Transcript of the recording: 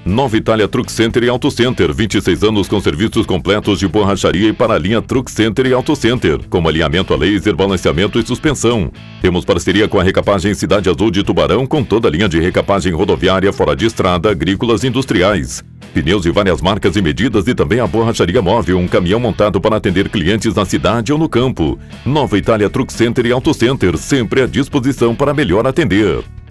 Nova Itália Truck Center e Auto Center, 26 anos com serviços completos de borracharia e para a linha Truck Center e Auto Center, como alinhamento a laser, balanceamento e suspensão. Temos parceria com a Recapagem Cidade Azul de Tubarão, com toda a linha de recapagem rodoviária, fora de estrada, agrícolas e industriais. Pneus de várias marcas e medidas e também a borracharia móvel, um caminhão montado para atender clientes na cidade ou no campo. Nova Itália Truck Center e Auto Center, sempre à disposição para melhor atender.